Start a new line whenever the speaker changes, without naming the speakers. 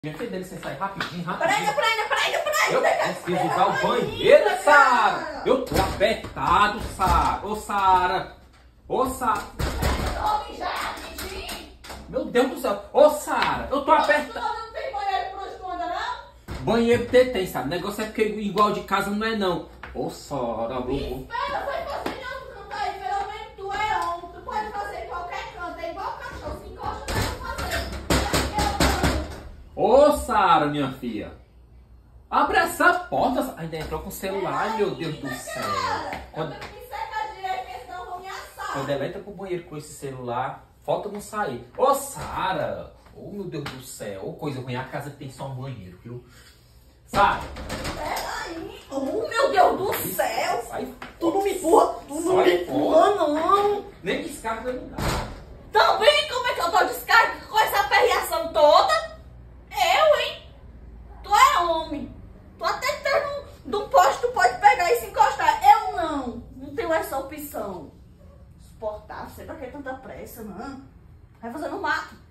Minha filha, dá licença aí, rapidinho.
Peraí.
Eu preciso usar o banheiro, Sara. Eu tô apertado, Sara. Ô, Sara. Meu Deus do céu. Ô, Sara, eu tô apertado.
Não tem banheiro por onde tu anda, não?
Banheiro tem, Sara. O negócio é porque igual de casa não é, não. Ô, Sara,
Espera, vai fazer em outro canto aí. Pelo menos tu é homem. Tu pode fazer em qualquer canto. É igual cachorro. Se encosta, não vai fazer.
Ô, Sara, minha filha. Abre essa porta. Ainda entrou com o celular, meu Deus do céu.
Eu tenho que secar direito, porque senão eu vou me assar.
Quando ela entra pro banheiro com esse celular, falta não sair. Ô, Sara. Ô, meu Deus do céu. Ô, coisa ruim. A casa tem só um banheiro, viu? Sara.
Peraí. Oh, meu Deus do céu.
Sai.
Tu não me empurra. Tu não me empurra, não.
Nem descarga não dá.
Também, como é que eu dou descarga com essa perreação toda? Eu, hein? Tu é homem. Tu até tá num poste, tu pode pegar e se encostar. Eu não. Não tenho essa opção. Suportar, sei pra que tanta pressa, não. Vai fazer no mato.